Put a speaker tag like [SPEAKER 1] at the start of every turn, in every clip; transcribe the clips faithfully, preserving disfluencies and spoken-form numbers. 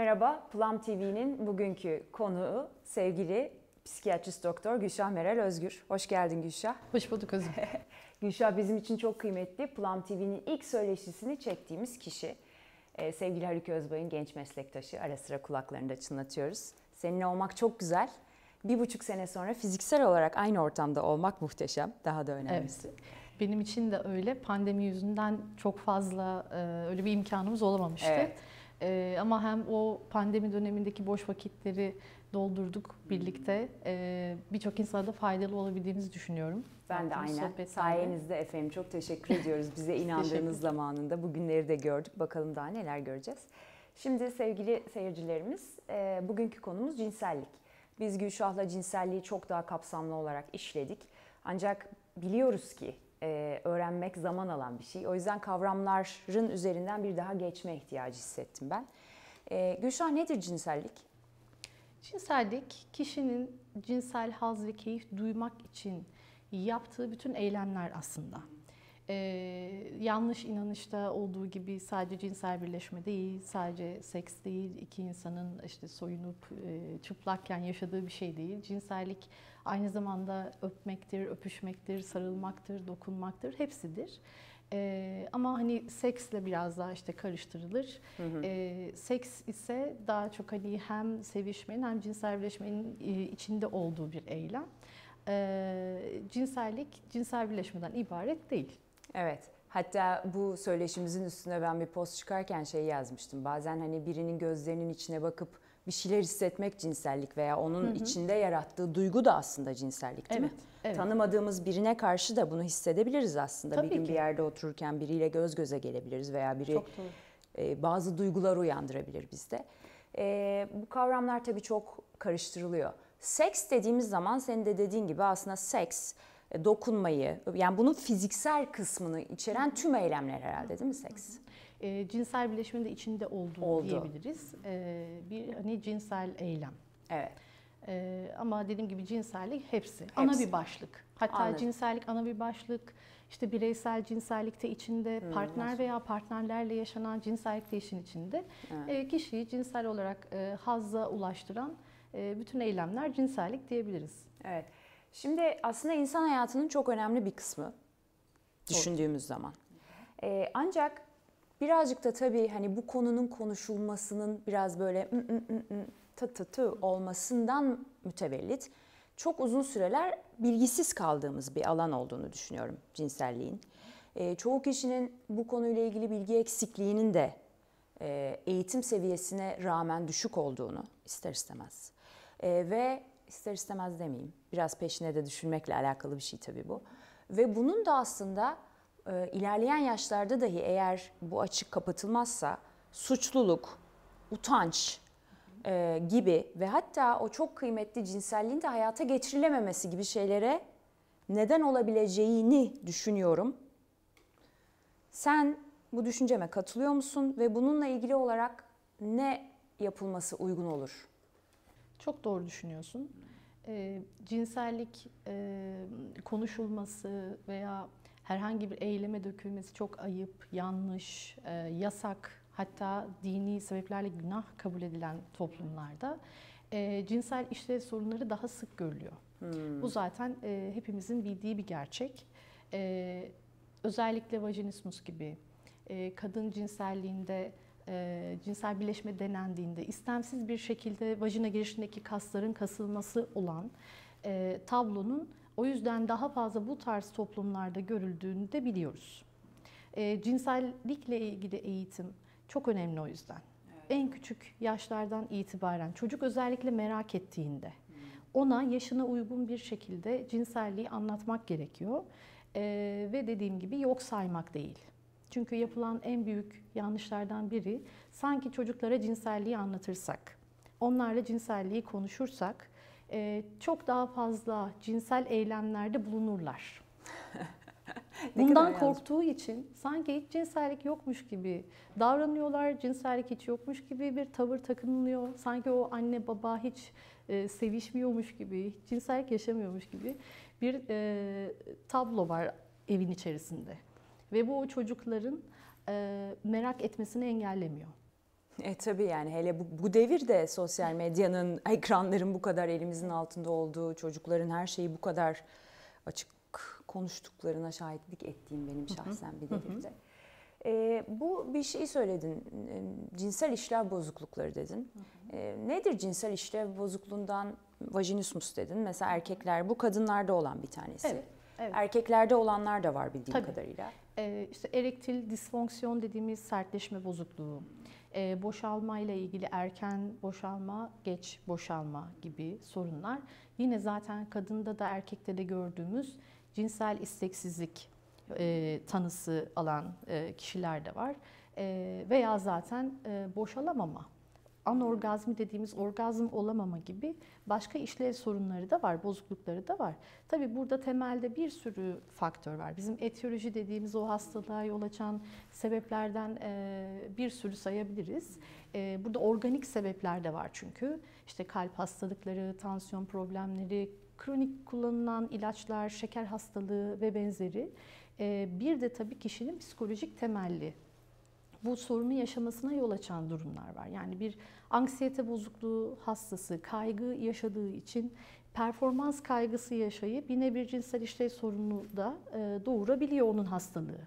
[SPEAKER 1] Merhaba, Plum T V'nin bugünkü konuğu sevgili psikiyatrist doktor Gülşah Meral Özgür. Hoş geldin Gülşah.
[SPEAKER 2] Hoş bulduk Özüm.
[SPEAKER 1] Gülşah bizim için çok kıymetli. Plum T V'nin ilk söyleşisini çektiğimiz kişi. Ee, sevgili Haluk Özbay'ın genç meslektaşı. Ara sıra kulaklarında çınlatıyoruz. Seninle olmak çok güzel. Bir buçuk sene sonra fiziksel olarak aynı ortamda olmak muhteşem. Daha da önemlisi.
[SPEAKER 2] Evet. Benim için de öyle. Pandemi yüzünden çok fazla e, öyle bir imkanımız olamamıştı. Evet. E, ama hem o pandemi dönemindeki boş vakitleri doldurduk birlikte. E, Birçok insana da faydalı olabildiğimizi düşünüyorum.
[SPEAKER 1] Ben de aynen. Sayenizde efendim çok teşekkür ediyoruz. Bize inandığınız zamanında bugünleri de gördük. Bakalım daha neler göreceğiz. Şimdi sevgili seyircilerimiz, e, bugünkü konumuz cinsellik. Biz Gülşah'la cinselliği çok daha kapsamlı olarak işledik. Ancak biliyoruz ki e, öğrenmek zaman alan bir şey. O yüzden kavramların üzerinden bir daha geçme ihtiyacı hissettim ben. E, Gülşah, nedir cinsellik?
[SPEAKER 2] Cinsellik, kişinin cinsel haz ve keyif duymak için yaptığı bütün eylemler aslında. Ee, yanlış inanışta olduğu gibi sadece cinsel birleşme değil, sadece seks değil, iki insanın işte soyunup e, çıplakken yaşadığı bir şey değil. Cinsellik aynı zamanda öpmektir, öpüşmektir, sarılmaktır, dokunmaktır, hepsidir. Ee, ama hani seksle biraz daha işte karıştırılır. Hı hı. Ee, seks ise daha çok hani hem sevişmenin hem cinsel birleşmenin e, içinde olduğu bir eylem. Ee, cinsellik cinsel birleşmeden ibaret değil.
[SPEAKER 1] Evet. Hatta bu söyleşimizin üstüne ben bir post çıkarken şey yazmıştım. Bazen hani birinin gözlerinin içine bakıp bir şeyler hissetmek cinsellik veya onun hı hı. içinde yarattığı duygu da aslında cinsellik, değil
[SPEAKER 2] evet,
[SPEAKER 1] mi?
[SPEAKER 2] Evet.
[SPEAKER 1] Tanımadığımız birine karşı da bunu hissedebiliriz aslında.
[SPEAKER 2] Tabii
[SPEAKER 1] bir gün
[SPEAKER 2] ki.
[SPEAKER 1] bir yerde otururken biriyle göz göze gelebiliriz veya biri e, bazı duygular uyandırabilir bizde. E, bu kavramlar tabii çok karıştırılıyor. Seks dediğimiz zaman senin de dediğin gibi aslında seks, dokunmayı, yani bunun fiziksel kısmını içeren tüm eylemler herhalde, değil mi seks?
[SPEAKER 2] E, cinsel birleşmenin de içinde olduğu
[SPEAKER 1] Oldu.
[SPEAKER 2] diyebiliriz. E, bir hani cinsel eylem.
[SPEAKER 1] Evet.
[SPEAKER 2] E, ama dediğim gibi cinsellik hepsi. hepsi. Ana bir başlık. Hatta Anladım. Cinsellik ana bir başlık. İşte bireysel cinsellikte içinde, hmm, partner nasıl? Veya partnerlerle yaşanan cinsellikte işin içinde. Evet. E, kişiyi cinsel olarak e, hazza ulaştıran e, bütün eylemler cinsellik diyebiliriz.
[SPEAKER 1] Evet. Şimdi aslında insan hayatının çok önemli bir kısmı düşündüğümüz Doğru. zaman. Ee, ancak birazcık da tabii hani bu konunun konuşulmasının biraz böyle ı, ı, ı, ı, tı tı tı olmasından mütevellit çok uzun süreler bilgisiz kaldığımız bir alan olduğunu düşünüyorum cinselliğin. Ee, çoğu kişinin bu konuyla ilgili bilgi eksikliğinin de e, eğitim seviyesine rağmen düşük olduğunu ister istemez. E, ve ister istemez demeyeyim, biraz peşine de düşünmekle alakalı bir şey tabii bu. Ve bunun da aslında e, ilerleyen yaşlarda dahi eğer bu açık kapatılmazsa suçluluk, utanç e, gibi ve hatta o çok kıymetli cinselliğin de hayata geçirilememesi gibi şeylere neden olabileceğini düşünüyorum. Sen bu düşünceme katılıyor musun ve bununla ilgili olarak ne yapılması uygun olur?
[SPEAKER 2] Çok doğru düşünüyorsun. E, cinsellik e, konuşulması veya herhangi bir eyleme dökülmesi çok ayıp, yanlış, e, yasak, hatta dini sebeplerle günah kabul edilen toplumlarda e, cinsel işlev sorunları daha sık görülüyor. Hmm. Bu zaten e, hepimizin bildiği bir gerçek. E, özellikle vajinismus gibi e, kadın cinselliğinde E, cinsel birleşme denendiğinde istemsiz bir şekilde vajina girişindeki kasların kasılması olan e, tablonun o yüzden daha fazla bu tarz toplumlarda görüldüğünü de biliyoruz. E, cinsellikle ilgili eğitim çok önemli o yüzden. Evet. En küçük yaşlardan itibaren çocuk özellikle merak ettiğinde hmm. ona yaşına uygun bir şekilde cinselliği anlatmak gerekiyor. E, ve dediğim gibi yok saymak değil. Çünkü yapılan en büyük yanlışlardan biri sanki çocuklara cinselliği anlatırsak, onlarla cinselliği konuşursak çok daha fazla cinsel eylemlerde bulunurlar. Bundan korktuğu için sanki hiç cinsellik yokmuş gibi davranıyorlar, cinsellik hiç yokmuş gibi bir tavır takınılıyor. Sanki o anne baba hiç sevişmiyormuş gibi, hiç cinsellik yaşamıyormuş gibi bir tablo var evin içerisinde. Ve bu o çocukların e, merak etmesini engellemiyor.
[SPEAKER 1] E tabii yani hele bu, bu devirde sosyal medyanın, ekranların bu kadar elimizin altında olduğu, çocukların her şeyi bu kadar açık konuştuklarına şahitlik ettiğim benim şahsen bir devirde. E, bu bir şey söyledin, e, cinsel işlev bozuklukları dedin. E, nedir cinsel işlev bozukluğundan vajinismus dedin? Mesela erkekler, bu kadınlarda olan bir tanesi.
[SPEAKER 2] Evet, evet.
[SPEAKER 1] Erkeklerde olanlar da var bildiğim
[SPEAKER 2] Tabii.
[SPEAKER 1] kadarıyla.
[SPEAKER 2] Ee, işte erektil disfonksiyon dediğimiz sertleşme bozukluğu, ee, boşalma ile ilgili erken boşalma, geç boşalma gibi sorunlar. Yine zaten kadında da erkekte de gördüğümüz cinsel isteksizlik e, tanısı alan e, kişiler de var. E, veya zaten e, boşalamama, anorgazmi dediğimiz orgazm olamama gibi başka işlev sorunları da var, bozuklukları da var. Tabii burada temelde bir sürü faktör var. Bizim etiyoloji dediğimiz o hastalığa yol açan sebeplerden bir sürü sayabiliriz. Burada organik sebepler de var çünkü. İşte kalp hastalıkları, tansiyon problemleri, kronik kullanılan ilaçlar, şeker hastalığı ve benzeri. Bir de tabii kişinin psikolojik temelli bu sorunu yaşamasına yol açan durumlar var. Yani bir anksiyete bozukluğu hastası kaygı yaşadığı için performans kaygısı yaşayıp yine bir cinsel işlev sorunu da doğurabiliyor onun hastalığı.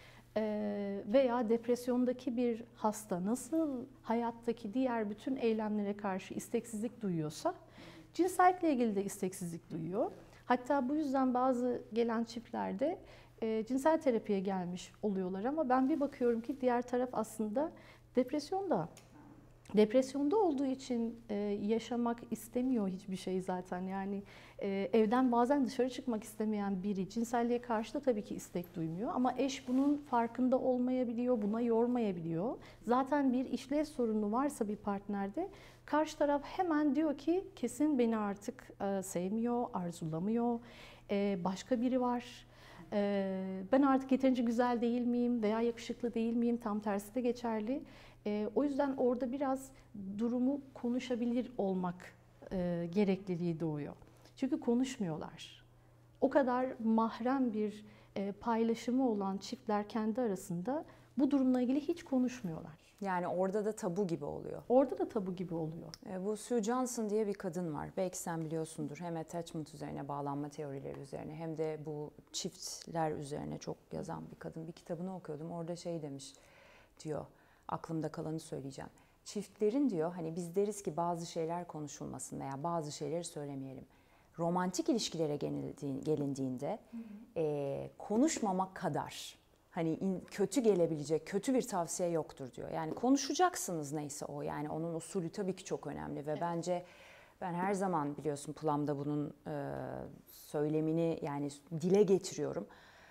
[SPEAKER 2] Veya depresyondaki bir hasta nasıl hayattaki diğer bütün eylemlere karşı isteksizlik duyuyorsa cinsellikle ilgili de isteksizlik duyuyor. Hatta bu yüzden bazı gelen çiftlerde E, cinsel terapiye gelmiş oluyorlar ama ben bir bakıyorum ki diğer taraf aslında depresyonda. Depresyonda olduğu için e, yaşamak istemiyor hiçbir şey zaten. Yani e, evden bazen dışarı çıkmak istemeyen biri cinselliğe karşı da tabii ki istek duymuyor. Ama eş bunun farkında olmayabiliyor, buna yormayabiliyor. Zaten bir işlev sorunu varsa bir partnerde karşı taraf hemen diyor ki kesin beni artık e, sevmiyor, arzulamıyor, e, başka biri var. Ben artık yeterince güzel değil miyim veya yakışıklı değil miyim? Tam tersi de geçerli. O yüzden orada biraz durumu konuşabilir olmak gerekliliği doğuyor. Çünkü konuşmuyorlar. O kadar mahrem bir paylaşımı olan çiftler kendi arasında bu durumla ilgili hiç konuşmuyorlar.
[SPEAKER 1] Yani orada da tabu gibi oluyor.
[SPEAKER 2] Orada da tabu gibi oluyor.
[SPEAKER 1] E, bu Sue Johnson diye bir kadın var. Belki sen biliyorsundur. Hem attachment üzerine, bağlanma teorileri üzerine hem de bu çiftler üzerine çok yazan bir kadın. Bir kitabını okuyordum. Orada şey demiş diyor. Aklımda kalanı söyleyeceğim. Çiftlerin diyor hani biz deriz ki bazı şeyler konuşulmasın veya bazı şeyleri söylemeyelim. Romantik ilişkilere gelindiğinde hı hı. E, konuşmamak kadar hani kötü gelebilecek, kötü bir tavsiye yoktur diyor. Yani konuşacaksınız neyse o. Yani onun usulü tabii ki çok önemli ve evet. Bence ben her zaman biliyorsun Plum'da bunun e, söylemini yani dile getiriyorum.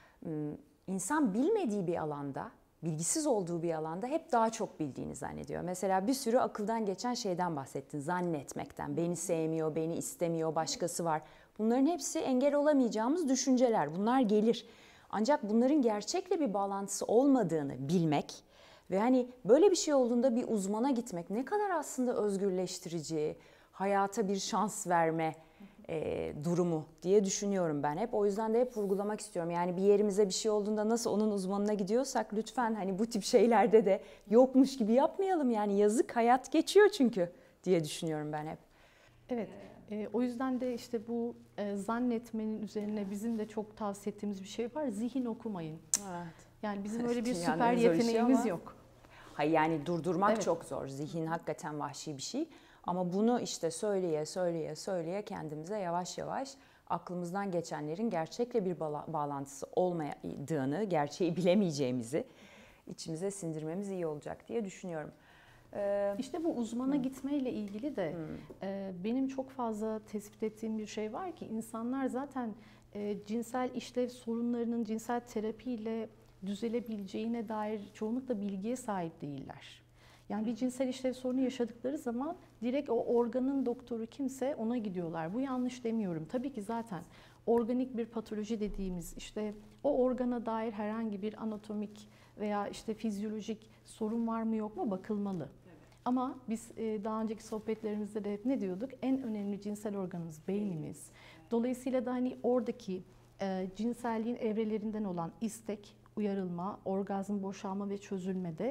[SPEAKER 1] İnsan bilmediği bir alanda, bilgisiz olduğu bir alanda hep daha çok bildiğini zannediyor. Mesela bir sürü akıldan geçen şeyden bahsettin, zannetmekten. Beni sevmiyor, beni istemiyor, başkası var. Bunların hepsi engel olamayacağımız düşünceler. Bunlar gelir. Ancak bunların gerçekle bir bağlantısı olmadığını bilmek ve hani böyle bir şey olduğunda bir uzmana gitmek ne kadar aslında özgürleştirici, hayata bir şans verme e, durumu diye düşünüyorum ben hep. O yüzden de hep vurgulamak istiyorum. Yani bir yerimize bir şey olduğunda nasıl onun uzmanına gidiyorsak lütfen hani bu tip şeylerde de yokmuş gibi yapmayalım. Yani yazık, hayat geçiyor çünkü diye düşünüyorum ben hep.
[SPEAKER 2] Evet. E, o yüzden de işte bu e, zannetmenin üzerine bizim de çok tavsiye ettiğimiz bir şey var. Zihin okumayın.
[SPEAKER 1] Evet.
[SPEAKER 2] Yani bizim öyle bir
[SPEAKER 1] Dünyanın
[SPEAKER 2] süper yeteneğimiz
[SPEAKER 1] ama...
[SPEAKER 2] yok.
[SPEAKER 1] Hayır yani durdurmak
[SPEAKER 2] evet.
[SPEAKER 1] çok zor. Zihin hakikaten vahşi bir şey. Ama bunu işte söyleye söyleye söyleye kendimize yavaş yavaş aklımızdan geçenlerin gerçekle bir bağlantısı olmadığını, gerçeği bilemeyeceğimizi içimize sindirmemiz iyi olacak diye düşünüyorum.
[SPEAKER 2] Ee, işte bu uzmana hmm. gitmeyle ilgili de hmm. e, benim çok fazla tespit ettiğim bir şey var ki insanlar zaten e, cinsel işlev sorunlarının cinsel terapiyle düzelebileceğine dair çoğunlukla bilgiye sahip değiller. Yani bir cinsel işlev sorunu yaşadıkları zaman direkt o organın doktoru kimse ona gidiyorlar. Bu yanlış demiyorum. Tabii ki zaten organik bir patoloji dediğimiz işte o organa dair herhangi bir anatomik veya işte fizyolojik sorun var mı yok mu bakılmalı. Evet. Ama biz daha önceki sohbetlerimizde de hep ne diyorduk? En önemli cinsel organımız beynimiz. Dolayısıyla da hani oradaki e, cinselliğin evrelerinden olan istek, uyarılma, orgazm, boşalma ve çözülmede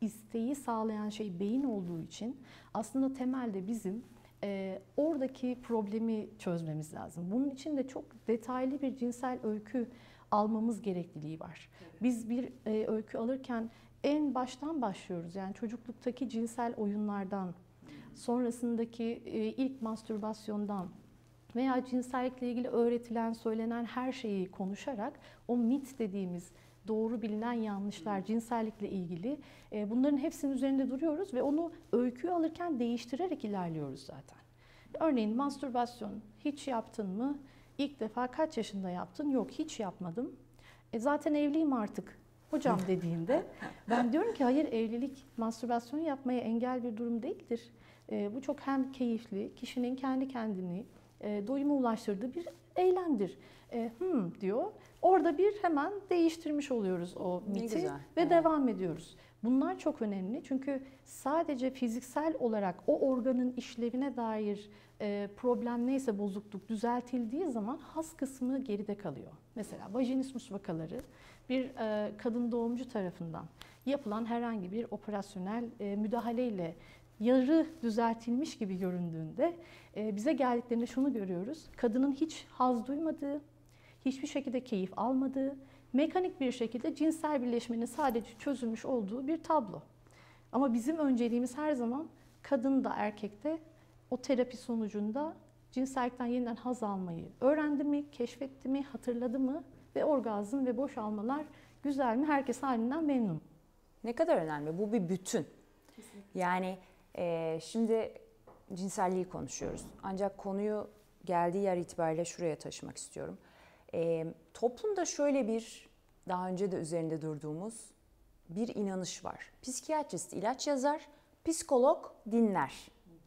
[SPEAKER 2] isteği sağlayan şey beyin olduğu için aslında temelde bizim e, oradaki problemi çözmemiz lazım. Bunun için de çok detaylı bir cinsel öykü almamız gerekliliği var. Biz bir e, öykü alırken en baştan başlıyoruz. Yani çocukluktaki cinsel oyunlardan, sonrasındaki e, ilk mastürbasyondan veya cinsellikle ilgili öğretilen, söylenen her şeyi konuşarak o mit dediğimiz doğru bilinen yanlışlar cinsellikle ilgili e, bunların hepsinin üzerinde duruyoruz ve onu öyküyü alırken değiştirerek ilerliyoruz zaten. Örneğin mastürbasyon hiç yaptın mı? İlk defa kaç yaşında yaptın? Yok, hiç yapmadım. E zaten evliyim artık hocam dediğinde ben diyorum ki hayır, evlilik mastürbasyon yapmaya engel bir durum değildir. E, bu çok hem keyifli, kişinin kendi kendini e, doyuma ulaştırdığı bir eylemdir. E, hmm diyor. Orada bir hemen değiştirmiş oluyoruz o miti ve evet. devam ediyoruz. Bunlar çok önemli çünkü sadece fiziksel olarak o organın işlevine dair e, problem neyse, bozukluk düzeltildiği zaman has kısmı geride kalıyor. Mesela vajinismus vakaları bir e, kadın doğumcu tarafından yapılan herhangi bir operasyonel e, müdahaleyle yarı düzeltilmiş gibi göründüğünde e, bize geldiklerinde şunu görüyoruz. Kadının hiç haz duymadığı, hiçbir şekilde keyif almadığı, mekanik bir şekilde cinsel birleşmenin sadece çözülmüş olduğu bir tablo. Ama bizim önceliğimiz her zaman kadın da erkek de o terapi sonucunda cinsellikten yeniden haz almayı öğrendi mi, keşfetti mi, hatırladı mı ve orgazm ve boşalmalar güzel mi, herkes halinden memnun.
[SPEAKER 1] Ne kadar önemli, bu bir bütün. Kesinlikle. Yani e, şimdi cinselliği konuşuyoruz ancak konuyu geldiği yer itibariyle şuraya taşımak istiyorum. E, toplumda şöyle bir, daha önce de üzerinde durduğumuz bir inanış var. Psikiyatrist ilaç yazar, psikolog dinler.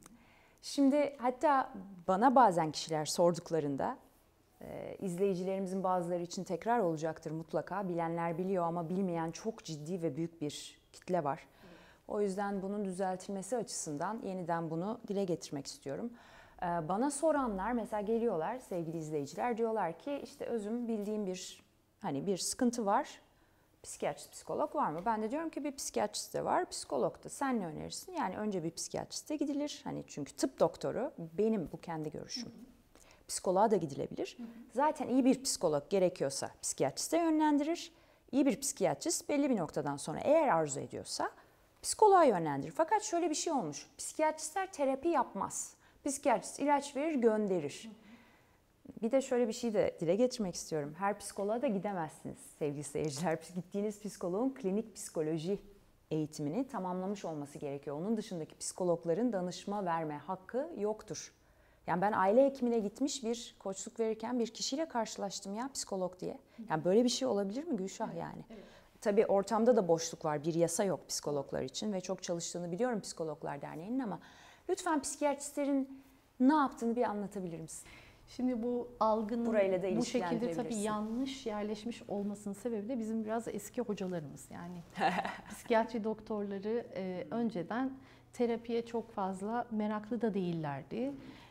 [SPEAKER 1] Şimdi hatta bana bazen kişiler sorduklarında, e, izleyicilerimizin bazıları için tekrar olacaktır mutlaka. Bilenler biliyor ama bilmeyen çok ciddi ve büyük bir kitle var. O yüzden bunun düzeltilmesi açısından yeniden bunu dile getirmek istiyorum. Bana soranlar mesela geliyorlar sevgili izleyiciler, diyorlar ki işte Özüm, bildiğim bir hani bir sıkıntı var. Psikiyatrist, psikolog var mı? Ben de diyorum ki bir psikiyatrist de var, psikolog da. Sen ne önerirsin? Yani önce bir psikiyatriste gidilir. Hani çünkü tıp doktoru, benim bu kendi görüşüm. Psikoloğa da gidilebilir. Zaten iyi bir psikolog gerekiyorsa psikiyatriste yönlendirir. İyi bir psikiyatrist belli bir noktadan sonra eğer arzu ediyorsa psikoloğa yönlendirir. Fakat şöyle bir şey olmuş. Psikiyatristler terapi yapmaz. Psikiyatrist ilaç verir, gönderir. Bir de şöyle bir şey de dile getirmek istiyorum. Her psikoloğa da gidemezsiniz sevgili seyirciler. Gittiğiniz psikoloğun klinik psikoloji eğitimini tamamlamış olması gerekiyor. Onun dışındaki psikologların danışma verme hakkı yoktur. Yani ben aile hekimine gitmiş bir koçluk verirken bir kişiyle karşılaştım ya, psikolog diye. Yani böyle bir şey olabilir mi Gülşah yani? Evet, evet. Tabii ortamda da boşluk var. Bir yasa yok psikologlar için ve çok çalıştığını biliyorum Psikologlar Derneği'nin, ama lütfen psikiyatristlerin ne yaptığını bir anlatabilir misin?
[SPEAKER 2] Şimdi bu algının
[SPEAKER 1] da
[SPEAKER 2] bu şekilde tabii yanlış yerleşmiş olmasının sebebi de bizim biraz eski hocalarımız. Yani psikiyatri doktorları e, önceden terapiye çok fazla meraklı da değillerdi.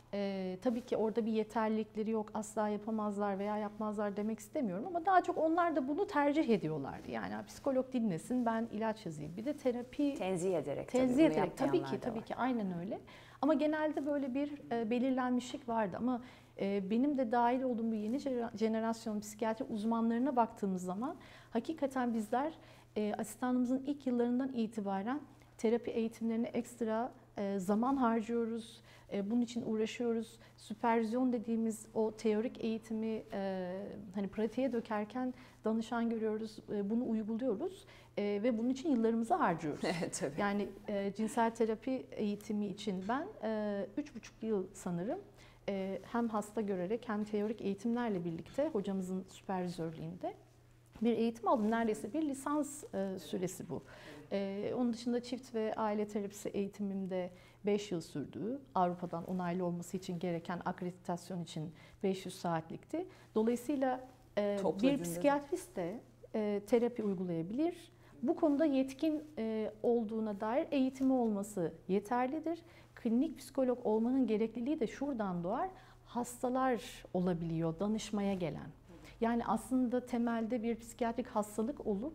[SPEAKER 2] E, tabii ki orada bir yeterlilikleri yok, asla yapamazlar veya yapmazlar demek istemiyorum ama daha çok onlar da bunu tercih ediyorlardı. Yani psikolog dinlesin, ben ilaç yazayım. Bir de terapi
[SPEAKER 1] tenzih ederek
[SPEAKER 2] tenzih
[SPEAKER 1] tabii,
[SPEAKER 2] ederek tabii ki tabii
[SPEAKER 1] var.
[SPEAKER 2] ki aynen öyle. Ama genelde böyle bir e, belirlenmişlik vardı ama e, benim de dahil olduğum bu yeni jenerasyon psikiyatri uzmanlarına baktığımız zaman hakikaten bizler e, asistanımızın ilk yıllarından itibaren terapi eğitimlerine ekstra e, zaman harcıyoruz. E, bunun için uğraşıyoruz. Süpervizyon dediğimiz o teorik eğitimi e, hani pratiğe dökerken danışan görüyoruz, e, bunu uyguluyoruz e, ve bunun için yıllarımızı harcıyoruz.
[SPEAKER 1] Evet, tabii.
[SPEAKER 2] Yani e, cinsel terapi eğitimi için ben e, üç buçuk yıl sanırım e, hem hasta görerek hem teorik eğitimlerle birlikte hocamızın süpervizörlüğünde bir eğitim aldım. Neredeyse bir lisans e, süresi bu. E, onun dışında çift ve aile terapisi eğitimimde beş yıl sürdü. Avrupa'dan onaylı olması için gereken akreditasyon için beş yüz saatlikti. Dolayısıyla e, bir psikiyatrist de e, terapi uygulayabilir. Bu konuda yetkin e, olduğuna dair eğitimi olması yeterlidir. Klinik psikolog olmanın gerekliliği de şuradan doğar. Hastalar olabiliyor danışmaya gelen. Yani aslında temelde bir psikiyatrik hastalık olup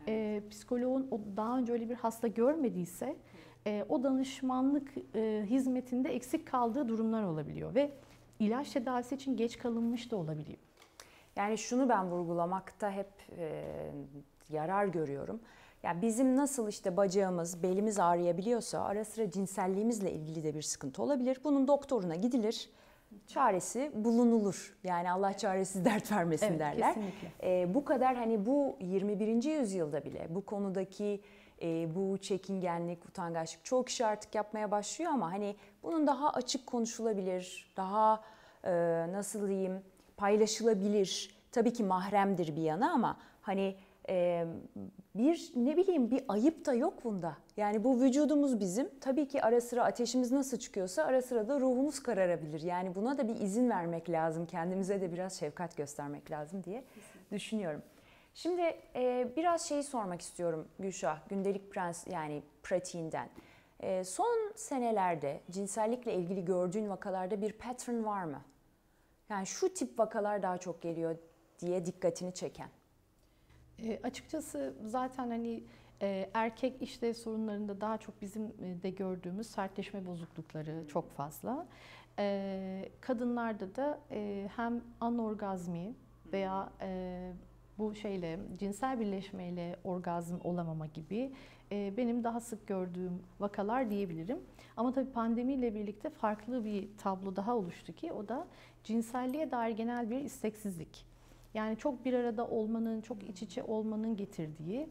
[SPEAKER 2] E, psikoloğun o daha önce öyle bir hasta görmediyse e, o danışmanlık e, hizmetinde eksik kaldığı durumlar olabiliyor ve ilaç tedavisi için geç kalınmış da olabiliyor.
[SPEAKER 1] Yani şunu ben vurgulamakta hep e, yarar görüyorum. Yani bizim nasıl işte bacağımız, belimiz ağrıyabiliyorsa ara sıra cinselliğimizle ilgili de bir sıkıntı olabilir. Bunun doktoruna gidilir, çaresi bulunulur. Yani Allah çaresiz dert vermesin
[SPEAKER 2] Evet,
[SPEAKER 1] derler.
[SPEAKER 2] kesinlikle.
[SPEAKER 1] E, bu kadar hani bu yirmi birinci yüzyılda bile bu konudaki e, bu çekingenlik, utangaçlık çoğu kişi artık yapmaya başlıyor ama hani bunun daha açık konuşulabilir, daha e, nasıl diyeyim paylaşılabilir. Tabii ki mahremdir bir yana ama hani e, bir ne bileyim bir ayıp da yok bunda. Yani bu vücudumuz bizim. Tabii ki ara sıra ateşimiz nasıl çıkıyorsa ara sıra da ruhumuz kararabilir. Yani buna da bir izin vermek lazım. Kendimize de biraz şefkat göstermek lazım diye düşünüyorum. Şimdi e, biraz şeyi sormak istiyorum Gülşah, gündelik prens yani pratiğinden. E, son senelerde cinsellikle ilgili gördüğün vakalarda bir pattern var mı? Yani şu tip vakalar daha çok geliyor diye dikkatini çeken.
[SPEAKER 2] E, açıkçası zaten hani e, erkek işlev sorunlarında daha çok bizim de gördüğümüz sertleşme bozuklukları çok fazla. E, kadınlarda da e, hem anorgazmi veya e, bu şeyle cinsel birleşmeyle orgazm olamama gibi e, benim daha sık gördüğüm vakalar diyebilirim. Ama tabii pandemiyle birlikte farklı bir tablo daha oluştu ki o da cinselliğe dair genel bir isteksizlik. Yani çok bir arada olmanın, çok iç içe olmanın getirdiği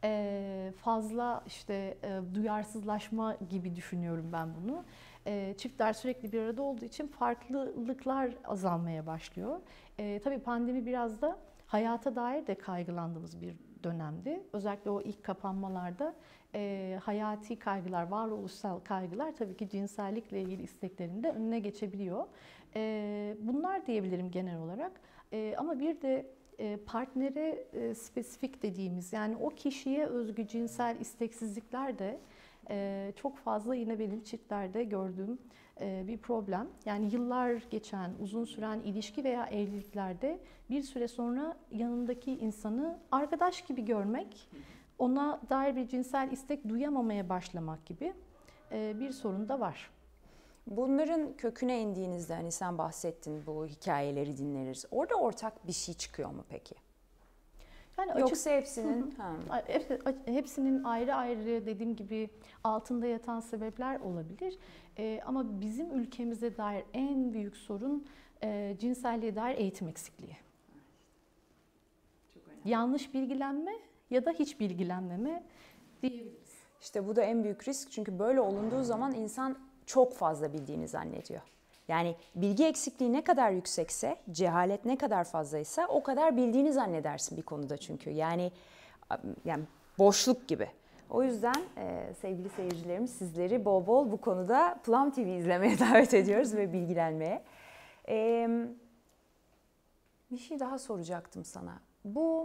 [SPEAKER 2] fazla işte duyarsızlaşma gibi düşünüyorum ben bunu. Çiftler sürekli bir arada olduğu için farklılıklar azalmaya başlıyor. Tabii pandemi biraz da hayata dair de kaygılandığımız bir dönemdi. Özellikle o ilk kapanmalarda hayati kaygılar, varoluşsal kaygılar tabii ki cinsellikle ilgili isteklerin de önüne geçebiliyor. Bunlar diyebilirim genel olarak. Ee, ama bir de e, partnere e, spesifik dediğimiz yani o kişiye özgü cinsel isteksizlikler de e, çok fazla yine benim çiftlerde gördüğüm e, bir problem. Yani yıllar geçen, uzun süren ilişki veya evliliklerde bir süre sonra yanındaki insanı arkadaş gibi görmek, ona dair bir cinsel istek duyamamaya başlamak gibi e, bir sorun da var.
[SPEAKER 1] Bunların köküne indiğinizde hani sen bahsettin bu hikayeleri dinleriz. Orada ortak bir şey çıkıyor mu peki? Yani yoksa açık, hepsinin
[SPEAKER 2] hı hı. Hepsinin ayrı ayrı dediğim gibi altında yatan sebepler olabilir. Ee, ama bizim ülkemize dair en büyük sorun e, cinselliğe dair eğitim eksikliği. Çok önemli. Yanlış bilgilenme ya da hiç bilgilenmeme diyebiliriz.
[SPEAKER 1] İşte bu da en büyük risk çünkü böyle olunduğu zaman insan çok fazla bildiğini zannediyor. Yani bilgi eksikliği ne kadar yüksekse, cehalet ne kadar fazlaysa o kadar bildiğini zannedersin bir konuda çünkü. Yani yani boşluk gibi. O yüzden e, sevgili seyircilerimiz sizleri bol bol bu konuda Plum T V izlemeye davet ediyoruz ve bilgilenmeye. E, bir şey daha soracaktım sana. Bu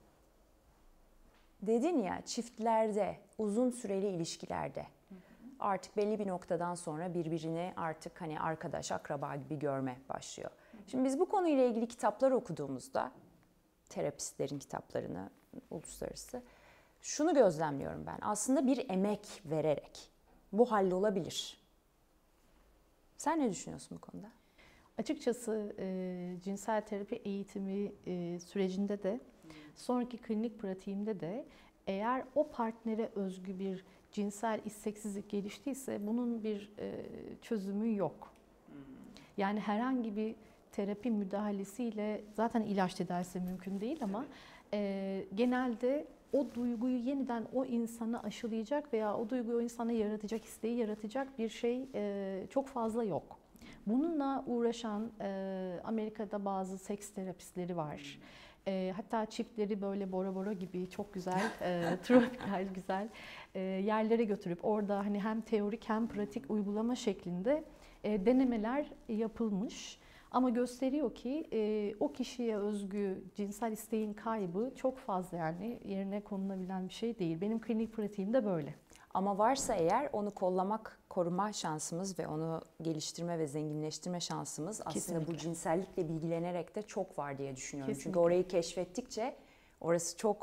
[SPEAKER 1] dedin ya çiftlerde, uzun süreli ilişkilerde artık belli bir noktadan sonra birbirini artık hani arkadaş, akraba gibi görme başlıyor. Şimdi biz bu konuyla ilgili kitaplar okuduğumuzda, terapistlerin kitaplarını, uluslararası, şunu gözlemliyorum ben. Aslında bir emek vererek bu hallolabilir. Sen ne düşünüyorsun bu konuda?
[SPEAKER 2] Açıkçası e, cinsel terapi eğitimi e, sürecinde de, sonraki klinik pratiğimde de eğer o partnere özgü bir cinsel isteksizlik geliştiyse bunun bir e, çözümü yok. Yani herhangi bir terapi müdahalesiyle zaten ilaç tedavisi mümkün değil ama e, genelde o duyguyu yeniden o insana aşılayacak veya o duyguyu o insana yaratacak, isteği yaratacak bir şey e, çok fazla yok. Bununla uğraşan e, Amerika'da bazı seks terapistleri var. E, hatta çiftleri böyle Bora Bora gibi çok güzel, e, tropikal güzel e, yerlere götürüp orada hani hem teorik hem pratik uygulama şeklinde e, denemeler yapılmış. Ama gösteriyor ki e, o kişiye özgü cinsel isteğin kaybı çok fazla yani yerine konulabilen bir şey değil. Benim klinik pratiğim de böyle.
[SPEAKER 1] Ama varsa eğer onu kollamak, koruma şansımız ve onu geliştirme ve zenginleştirme şansımız
[SPEAKER 2] Kesinlikle.
[SPEAKER 1] Aslında bu cinsellikle bilgilenerek de çok var diye düşünüyorum.
[SPEAKER 2] Kesinlikle.
[SPEAKER 1] Çünkü orayı keşfettikçe orası çok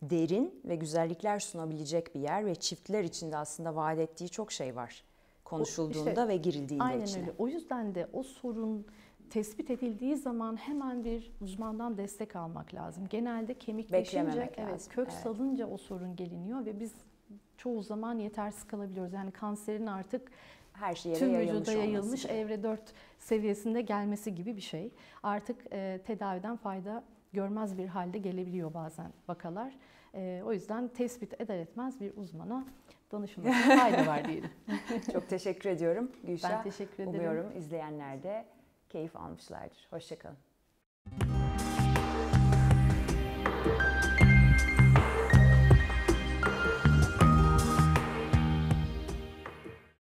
[SPEAKER 1] derin ve güzellikler sunabilecek bir yer ve çiftler için de aslında vaat ettiği çok şey var konuşulduğunda
[SPEAKER 2] İşte,
[SPEAKER 1] ve girildiğinde
[SPEAKER 2] aynen
[SPEAKER 1] içine.
[SPEAKER 2] Öyle. O yüzden de o sorun tespit edildiği zaman hemen bir uzmandan destek almak lazım. Genelde kemikleşince,
[SPEAKER 1] Beklememek
[SPEAKER 2] evet,
[SPEAKER 1] lazım.
[SPEAKER 2] kök
[SPEAKER 1] Evet.
[SPEAKER 2] salınca o sorun geliniyor ve biz çoğu zaman yetersiz kalabiliyoruz. Yani kanserin artık
[SPEAKER 1] Her şeye
[SPEAKER 2] tüm
[SPEAKER 1] yayılmış
[SPEAKER 2] vücuda yayılmış,
[SPEAKER 1] olması gibi.
[SPEAKER 2] evre dört seviyesinde gelmesi gibi bir şey. Artık e, tedaviden fayda görmez bir halde gelebiliyor bazen vakalar. E, o yüzden tespit eder etmez bir uzmana danışılmasına fayda var diyelim.
[SPEAKER 1] Çok teşekkür ediyorum Gülşah.
[SPEAKER 2] Ben teşekkür ederim.
[SPEAKER 1] Umuyorum izleyenler de keyif almışlardır. Hoşça kalın.